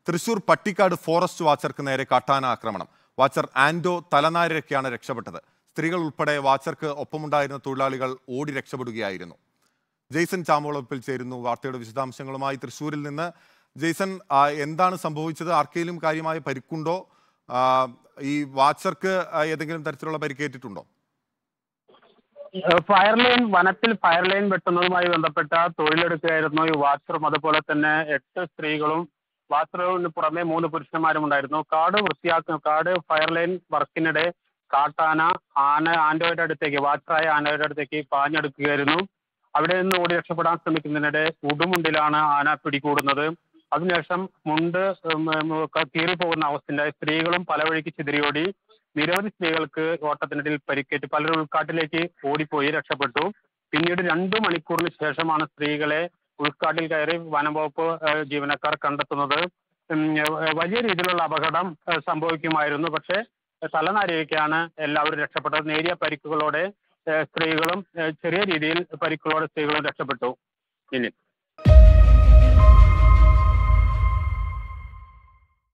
Thrissur Pattikkad forest വാച്ചർക്ക് നേരെ കാട്ടാന ആക്രമണം. വാച്ചർ ആൻഡോ തലനാരിഴയ്ക്കാണ് രക്ഷപ്പെട്ടത്. സ്ത്രീകൾ ഉൾപ്പെടെ വാച്ചർക്ക് ഒപ്പമുണ്ടായിരുന്ന തൊഴിലാളികൾ ഓടി രക്ഷപ്പെടുകയായിരുന്നു. ജെയ്സൺ ചാമോളപ്പിൽ ചേരുന്നു വാർത്തയുടെ വിശദാംശങ്ങളുമായി തൃശ്ശൂരിൽ നിന്ന്. ജെയ്സൺ, എന്താണ് സംഭവിച്ചത്? ആർക്കെങ്കിലും കാര്യമായ പരിക്കുണ്ടോ? ഈ വാച്ചർക്ക് ഏതെങ്കിലും തരത്തിലുള്ള പരിക്കേറ്റിട്ടുണ്ടോ? ഫയർലൈൻ വനത്തിൽ ഫയർലൈൻ വെട്ടുന്നതുമായി ബന്ധപ്പെട്ട തൊഴിലെടുക്കുകയായിരുന്നു ഈ വാച്ചറും അതുപോലെ തന്നെ 8 സ്ത്രീകളും വാച്ചറിന് പുറമെ 3 പുരുഷന്മാരും ഉണ്ടായിരുന്നു. കാട് ഫയർലൈൻ വർക്കിനിടെ കാട്ടാന ആൻഡോയുടെ അടുത്തേക്ക് വാച്ചറായ ആൻഡോയുടെ അടുത്തേക്ക് പാഞ്ഞെടുക്കുകയായിരുന്നു. അവിടെ നിന്ന് ഓടി രക്ഷപ്പെടാൻ ശ്രമിക്കുന്നതിനിടെ ഉടുമുണ്ടിലാണ് ആന പിടികൂടുന്നത്. അതിനുശേഷം മുണ്ട് കീറിപ്പോകുന്ന അവസ്ഥയിലായി. സ്ത്രീകളും പല വഴിക്ക് ചിതറിയോടി. നിരവധി സ്ത്രീകൾക്ക് ഓട്ടത്തിനിടയിൽ പരിക്കേറ്റ് പലരും ഉൾക്കാട്ടിലേക്ക് ഓടിപ്പോയി രക്ഷപ്പെട്ടു. പിന്നീട് 2 മണിക്കൂറിന് ശേഷമാണ് സ്ത്രീകളെ ഉൾക്കാട്ടിൽ കയറി വനംവകുപ്പ് ജീവനക്കാർ കണ്ടെത്തുന്നത്. വലിയ രീതിയിലുള്ള അപകടം സംഭവിക്കുമായിരുന്നു. പക്ഷേ തലനാരിഴയ്ക്കാണ് എല്ലാവരും രക്ഷപ്പെട്ടത്. നേരിയ പരിക്കുകളോടെ സ്ത്രീകളും ചെറിയ രീതിയിൽ പരിക്കുകളോടെ സ്ത്രീകളും രക്ഷപ്പെട്ടു. ഇനി